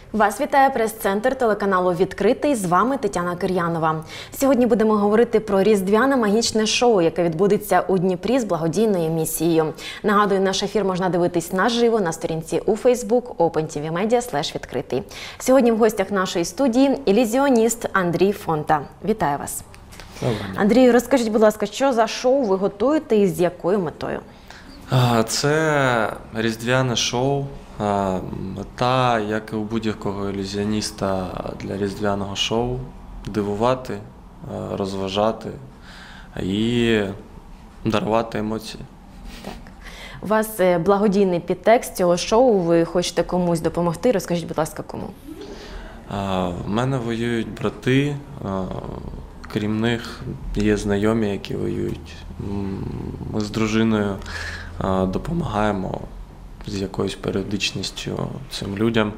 Вас вітає прес-центр телеканалу «Відкритий». З вами Тетяна Кир'янова. Сьогодні будемо говорити про різдвяне магічне шоу, яке відбудеться у Дніпрі з благодійною місією. Нагадую, наш ефір можна дивитись наживо на сторінці у Facebook opentvmedia/відкритий. Сьогодні в гостях нашої студії ілюзіоніст Андрій Фонта. Вітаю вас. Андрію, розкажіть, будь ласка, що за шоу ви готуєте і з якою метою? Це різдвяне шоу. Мета, як і у будь-якого ілюзіоніста для різдвяного шоу, дивувати, розважати і дарувати емоції. Так. У вас благодійний підтекст цього шоу, ви хочете комусь допомогти. Розкажіть, будь ласка, кому? В мене воюють брати, крім них є знайомі, які воюють. Ми з дружиною допомагаємо з якоюсь періодичністю цим людям,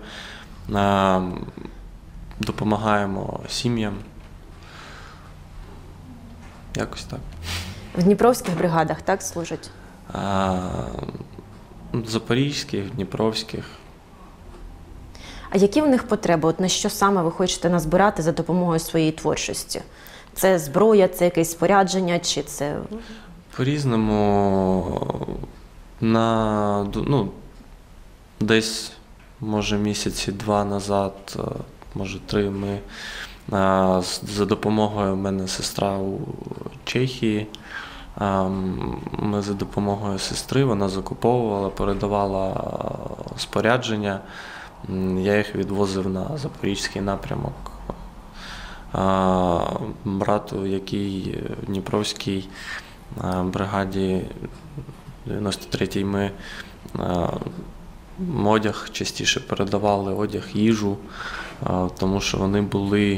допомагаємо сім'ям. Якось так. В дніпровських бригадах, так, служать? Запорізьких, дніпровських. А які в них потреби? От на що саме ви хочете назбирати за допомогою своєї творчості? Це зброя, це якесь спорядження, чи це… По-різному. Десь, може, місяці 2 назад, може 3, ми за допомогою, в мене сестра у Чехії, ми за допомогою сестри, вона закуповувала, передавала спорядження, я їх відвозив на Запорізький напрямок. Брату, який в Дніпровській бригаді 93-й, ми одяг частіше передавали, одяг, їжу, тому що вони були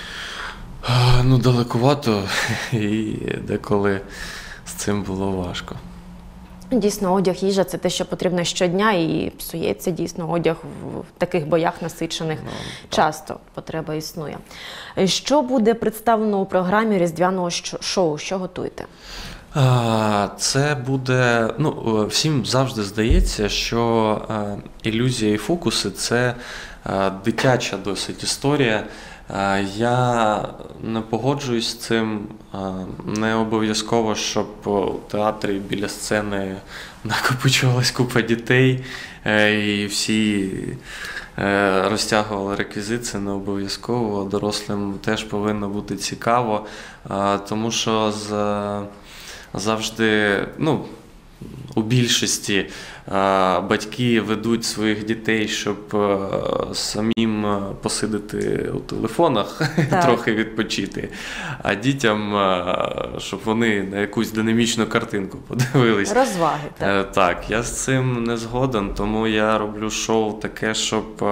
далекувато і деколи з цим було важко. Дійсно, одяг, їжа – це те, що потрібно щодня, і псується дійсно одяг в таких боях насичених. Часто потреба існує. Що буде представлено у програмі різдвяного шоу? Що готуєте? Це буде, всім завжди здається, що ілюзія і фокуси – це дитяча досить історія. Я не погоджуюсь з цим. Не обов'язково, щоб у театрі біля сцени накопичувалась купа дітей і всі розтягували реквізит. Це не обов'язково. Дорослим теж повинно бути цікаво, тому що завжди, у більшості батьки ведуть своїх дітей, щоб самим посидити у телефонах, трохи відпочити, а дітям, щоб вони на якусь динамічну картинку подивились. Розваги, так. Так, я з цим не згоден, тому я роблю шоу таке, щоб,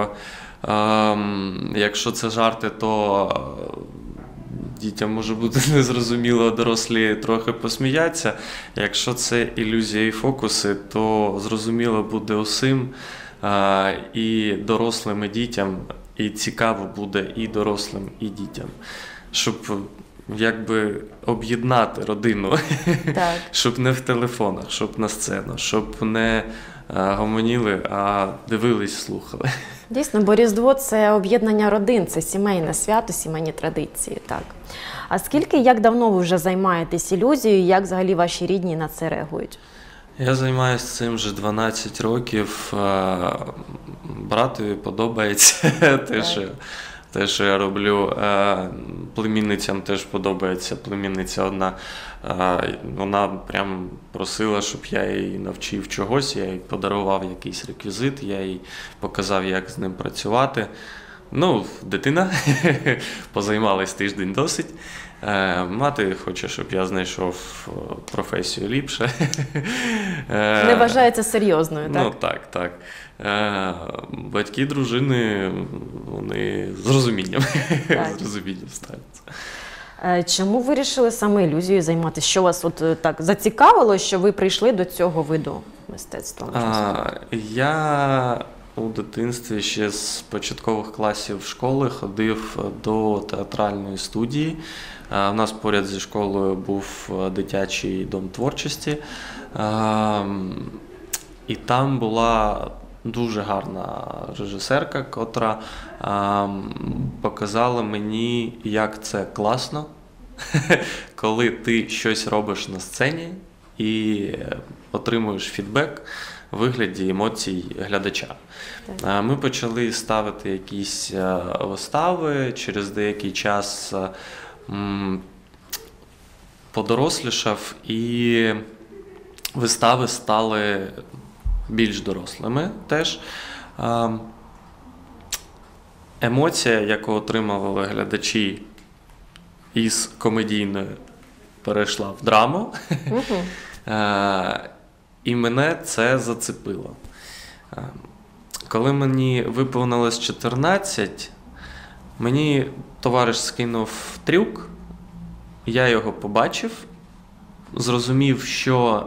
якщо це жарти, то дітям може бути незрозуміло, а дорослі трохи посміяться. Якщо це ілюзія і фокуси, то зрозуміло буде усім, і дорослим, і дітям, і цікаво буде і дорослим, і дітям. Щоб якби об'єднати родину, так. Щоб не в телефонах, щоб на сцену, щоб не гомоніли, а дивились, слухали. Дійсно, бо Різдво – це об'єднання родин, це сімейне свято, сімейні традиції, так. А як давно ви вже займаєтесь ілюзією, як взагалі ваші рідні на це реагують? Я займаюся цим вже 12 років. Братові подобається те, що я роблю. Племінницям теж подобається. Племінниця одна, вона прям просила, щоб я її навчив чогось, я їй подарував якийсь реквізит, я їй показав, як з ним працювати. Дитина, позаймалась тиждень досить. Мати хоче, щоб я знайшов професію ліпше. Не вважається серйозною, так? Так. Батьки дружини, вони з розумінням ставляться. Чому ви вирішили саме ілюзією займатися? Що вас так зацікавило, що ви прийшли до цього виду мистецтва? Я у дитинстві ще з початкових класів школи ходив до театральної студії. У нас поряд зі школою був дитячий дом творчості. І там була дуже гарна режисерка, котра показала мені, як це класно, коли ти щось робиш на сцені і отримуєш фідбек у вигляді емоцій глядача. Ми почали ставити якісь вистави, через деякий час подорослішав, і вистави стали більш дорослими теж. Емоція, яку отримували глядачі із комедійної, перейшла в драму. І мене це зацепило. Коли мені виповнилось 14, мені товариш скинув трюк, я його побачив, зрозумів, що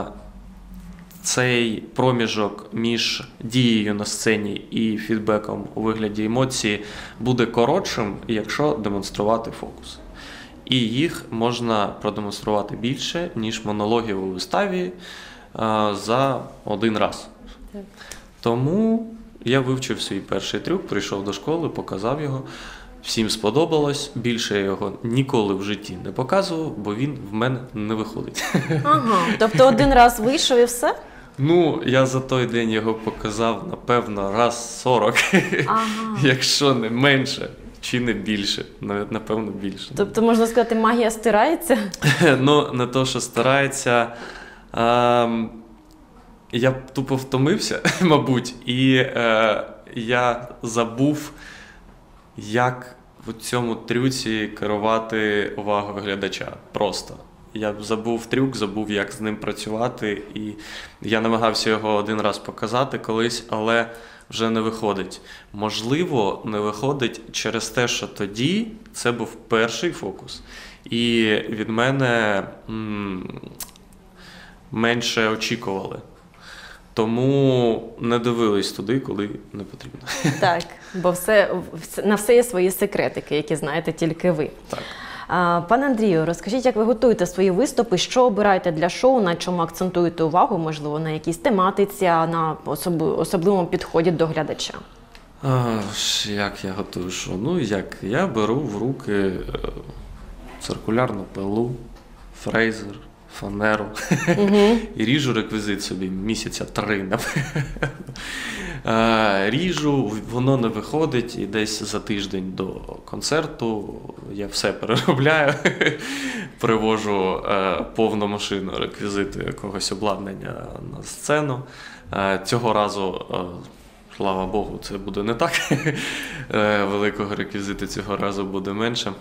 цей проміжок між дією на сцені і фідбеком у вигляді емоції буде коротшим, якщо демонструвати фокус. І їх можна продемонструвати більше, ніж монологів у виставі за один раз. Так. Тому я вивчив свій перший трюк, прийшов до школи, показав його. Всім сподобалось. Більше я його ніколи в житті не показував, бо він в мене не виходить. Ага, тобто один раз вийшов і все? Ну, я за той день його показав, напевно, раз 40, якщо не менше. Чи не більше, навіть, напевно, більше. Тобто, можна сказати, магія стирається? Ну, не то, що старається. Я тупо втомився, мабуть, і я забув, як в цьому трюці керувати увагою глядача. Просто. Я забув трюк, забув, як з ним працювати, і я намагався його один раз показати колись, але вже не виходить. Можливо, не виходить через те, що тоді це був перший фокус. І від мене менше очікували. Тому не дивились туди, коли не потрібно. Так, бо на все є свої секретики, які знаєте тільки ви. Так. Пане Андрію, розкажіть, як ви готуєте свої виступи, що обираєте для шоу, на чому акцентуєте увагу, можливо, на якійсь тематиці, на особливому підході до глядача? Як я готую шоу? Ну, як? Я беру в руки циркулярну пилу, фрезер, фанеру і ріжу реквізит собі місяця 3, напевно. Ріжу, воно не виходить, і десь за тиждень до концерту я все переробляю, привожу повну машину реквізиту якогось обладнання на сцену. Цього разу, слава Богу, це буде не так. Великого реквізиту цього разу буде менше.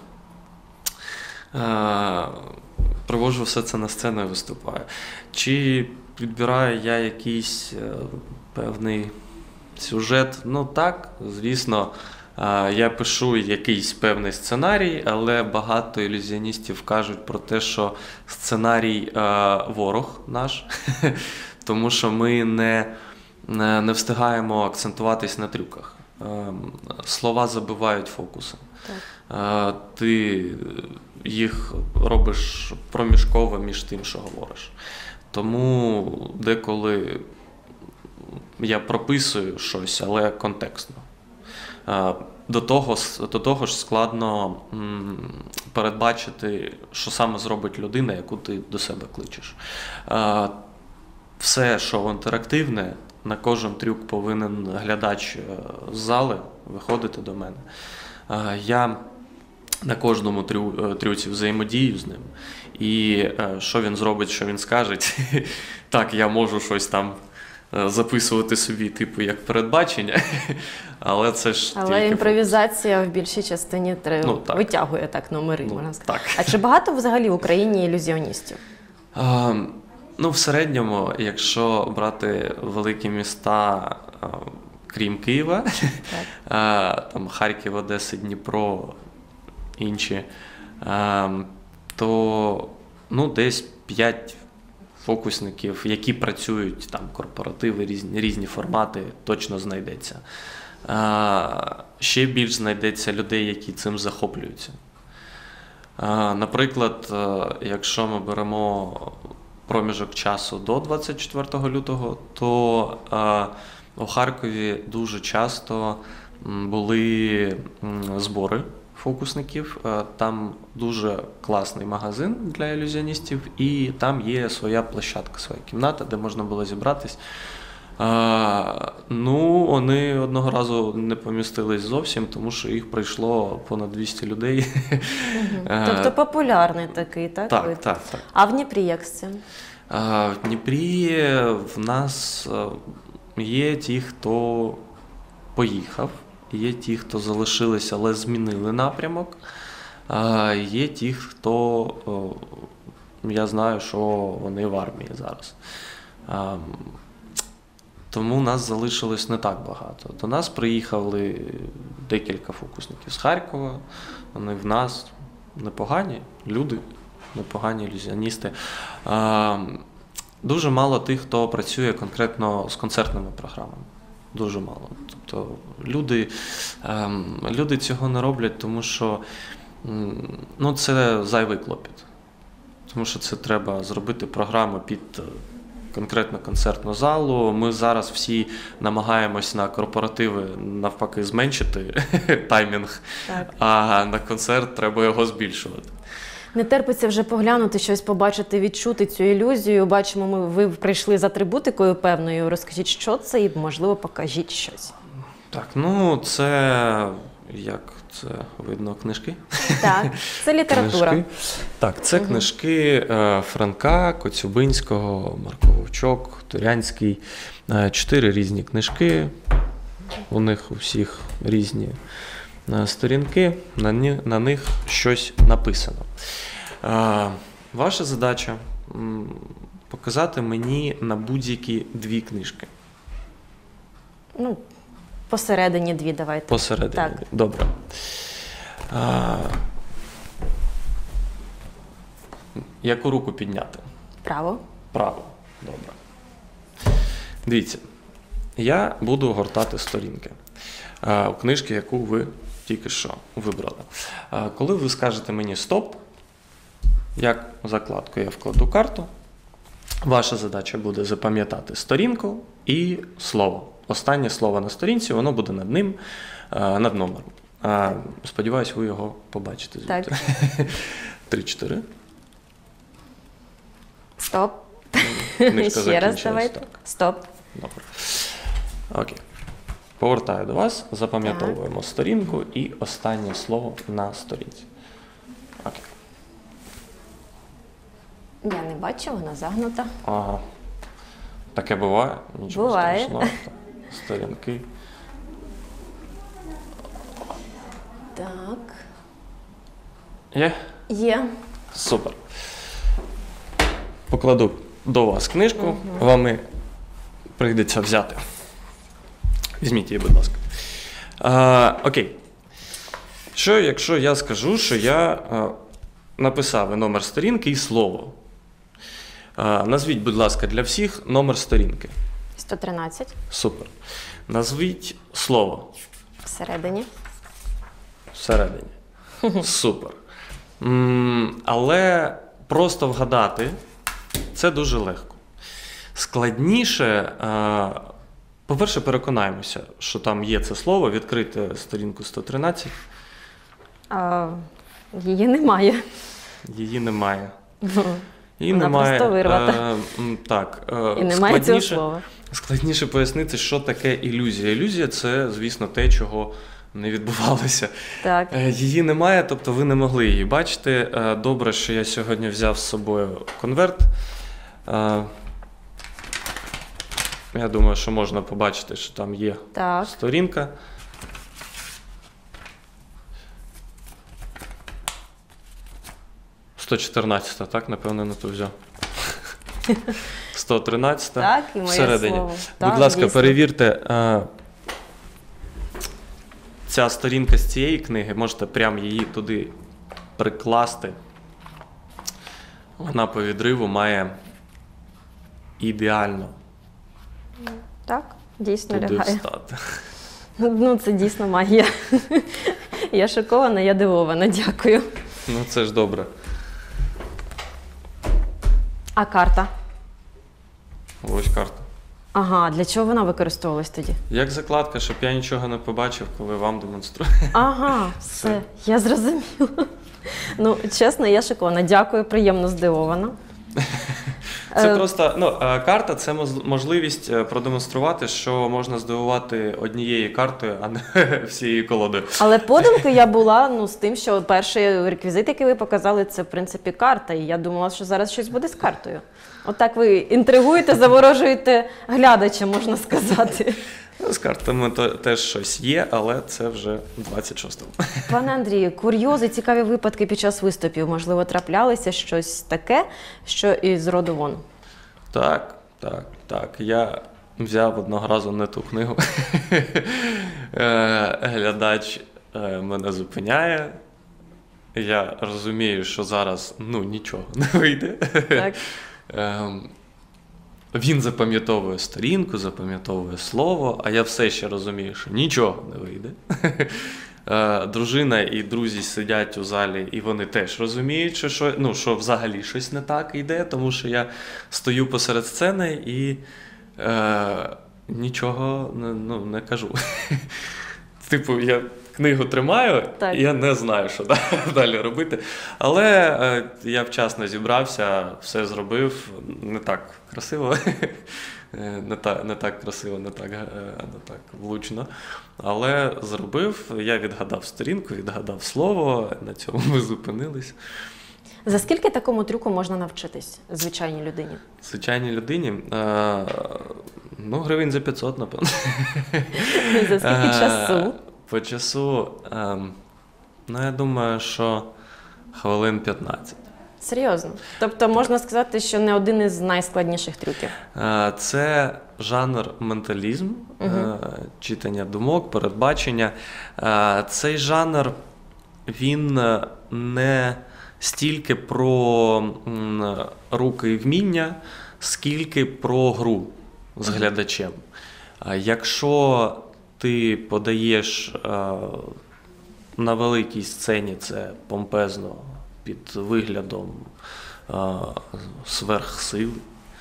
Привожу все це на сцену і виступаю. Чи підбираю я якийсь певний сюжет? Ну так, звісно, я пишу якийсь певний сценарій, але багато ілюзіоністів кажуть про те, що сценарій ворог наш, тому що ми не встигаємо акцентуватись на трюках. Слова забивають фокуси. Ти їх робиш проміжково між тим, що говориш. Тому деколи я прописую щось, але контекстно. До того ж складно передбачити, що саме зробить людина, яку ти до себе кличеш. Все шоу інтерактивне, на кожен трюк повинен глядач з зали виходити до мене. Я на кожному трюці взаємодію з ним. І що він зробить, що він скаже. Так, я можу щось там записувати собі, типу, як передбачення, але це ж але імпровізація в більшій частині витягує так номери, можна сказати. Так. А чи багато взагалі в Україні ілюзіоністів? Ну, в середньому, якщо брати великі міста, крім Києва, там Харків, Одеса, Дніпро, інші, то десь 5 фокусників, які працюють, там корпоративи, різні формати, точно знайдеться. Ще більш знайдеться людей, які цим захоплюються. Наприклад, якщо ми беремо проміжок часу до 24 лютого, то У Харкові дуже часто були збори фокусників. Там дуже класний магазин для ілюзіоністів, і там є своя площадка, своя кімната, де можна було зібратись. Вони одного разу не помістились зовсім, тому що їх прийшло понад 200 людей. Тобто популярний такий, так? Так. А в Дніпрі як з цим? В Дніпрі в нас є ті, хто поїхав, є ті, хто залишилися, але змінили напрямок, є ті, хто, я знаю, що вони в армії зараз. Тому нас залишилось не так багато. До нас приїхали декілька фокусників з Харкова, вони в нас непогані люди, непогані ілюзіоністи. Дуже мало тих, хто працює конкретно з концертними програмами. Дуже мало. Тобто люди цього не роблять, тому що це зайвий клопіт. Тому що це треба зробити програму під конкретно концертну залу. Ми зараз всі намагаємось на корпоративи навпаки зменшити таймінг, Так. А на концерт треба його збільшувати. Не терпиться вже поглянути, щось побачити, відчути цю ілюзію. Бачимо, ви прийшли з атрибутикою певною. Розкажіть, що це і, можливо, покажіть щось. Так, це, як це видно, книжки? Так, це література. Книжки. Так, це книжки Франка, Коцюбинського, Марко Вовчок, Турянський. 4 різні книжки, у них у всіх різні сторінки, на них щось написано. Ваша задача показати мені на будь-які 2 книжки. Посередині 2 давайте. Посередині. Так. Добре. Яку руку підняти? Право. Право. Добре. Дивіться, я буду гортати сторінки у книжки, яку ви тільки що вибрали. Коли ви скажете мені «стоп», як закладку я вкладу карту, ваша задача буде запам'ятати сторінку і слово. Останнє слово на сторінці, воно буде над номером. Сподіваюсь, ви його побачите звідти. Так. 3-4. Стоп. Книжка Ще раз закінчилась, давайте. так. Стоп. Добре. Окей. Повертаю до вас, запам'ятовуємо сторінку і останнє слово на сторінці. Окей. Я не бачу, вона загнута. Ага. Таке буває? Нічого Буває. страшного. Так. Сторінки. Так. Є? Є. Супер. Покладу до вас книжку, вам і прийдеться взяти. Візьміть її, будь ласка. Окей. Що, якщо я скажу, що я написав номер сторінки і слово? Назвіть, будь ласка, для всіх номер сторінки. 113. Супер. Назвіть слово. Всередині. Всередині. Супер. Але просто вгадати це дуже легко. Складніше, по-перше, переконаємося, що там є це слово, відкрити сторінку 113. Її немає. Її немає. Її Вона немає. просто вирвата. Так. І немає цього слова. Складніше пояснити, що таке ілюзія. Ілюзія – це, звісно, те, чого не відбувалося. Так. Її немає, тобто ви не могли її бачити. Добре, що я сьогодні взяв з собою конверт. Я думаю, що можна побачити, що там є Так. сторінка. «114», так? Напевно, не то взяв. 113 Так, і моє всередині. слово. Будь Так, ласка, дійсно. перевірте, ця сторінка з цієї книги, можете прямо її туди прикласти. Вона по відриву має ідеально Так, дійсно туди лягає. встати. Це дійсно магія. Я шокована, я дивована, дякую. Це ж добре. А карта? Ось карта. Ага, для чого вона використовувалась тоді? Як закладка, щоб я нічого не побачив, коли вам демонструю. Ага, все, я зрозуміла. Ну, чесно, я шокована. Дякую, приємно здивована. Це просто, карта – це можливість продемонструвати, що можна здивувати однією картою, а не всією колодою. Але подумки я була з тим, що перший реквізит, який ви показали, це, в принципі, карта. І я думала, що зараз щось буде з картою. Отак ви інтригуєте, заворожуєте глядача, можна сказати. З картами теж щось є, але це вже 26-го. Пане Андрію, курйози, цікаві випадки під час виступів, можливо, траплялися щось таке, що із роду вон? Так. Я взяв одного разу не ту книгу. Глядач мене зупиняє. Я розумію, що зараз нічого не вийде. Так. Він запам'ятовує сторінку, запам'ятовує слово, а я все ще розумію, що нічого не вийде. Дружина і друзі сидять у залі, і вони теж розуміють, що взагалі щось не так йде, тому що я стою посеред сцени і нічого не кажу. Типу, я книгу тримаю, так. І я не знаю, що далі робити. Але я вчасно зібрався, все зробив, не так красиво, не так красиво, не так влучно. Але зробив, я відгадав сторінку, відгадав слово, на цьому ми зупинились. За скільки такому трюку можна навчитись звичайній людині? Звичайній людині? Гривень за 500, напевно. За скільки часу? По часу, я думаю, що хвилин 15. Серйозно? Тобто можна сказати, що не один із найскладніших трюків? Це жанр менталізм, читання думок, передбачення. Цей жанр, він не стільки про руки і вміння, скільки про гру з глядачем. Якщо ти подаєш на великій сцені це помпезно під виглядом сверхсили,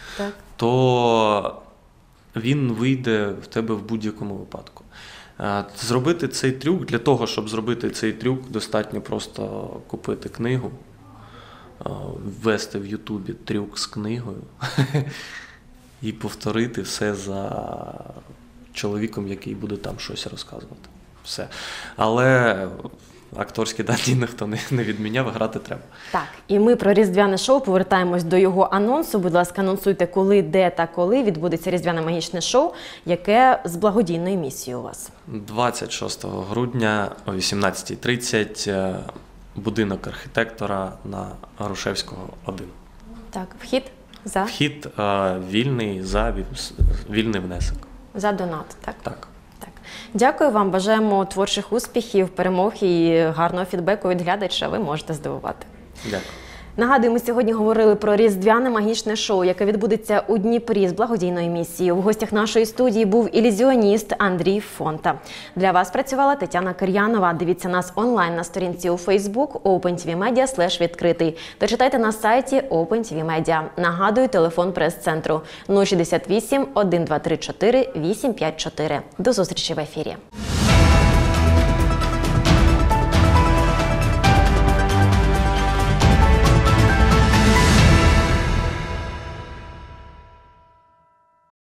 то він вийде в тебе в будь-якому випадку. Зробити цей трюк, для того, щоб зробити цей трюк, достатньо просто купити книгу, ввести в Ютубі трюк з книгою і повторити все за чоловіком, який буде там щось розказувати. Все. Але акторські дані ніхто не відміняв, грати треба. Так, і ми про різдвяне шоу повертаємось до його анонсу. Будь ласка, анонсуйте, коли, де та коли відбудеться різдвяне магічне шоу, яке з благодійною місією у вас. 26 грудня о 18:30 будинок архітектора на Грушевського, 1. Так, вхід за? Вхід вільний, за вільний внесок. За донат, так? Так. Дякую вам, бажаємо творчих успіхів, перемог і гарного фідбеку від глядача. Ви можете здивувати. Дякую. Нагадую, ми сьогодні говорили про різдвяне магічне шоу, яке відбудеться у Дніпрі з благодійною місією. В гостях нашої студії був ілюзіоніст Андрій Фонта. Для вас працювала Тетяна Кир'янова. Дивіться нас онлайн на сторінці у Facebook opentvmedia/відкритий. Та читайте на сайті OpenTV Media. Нагадую, телефон прес-центру 068 1234 854. До зустрічі в ефірі.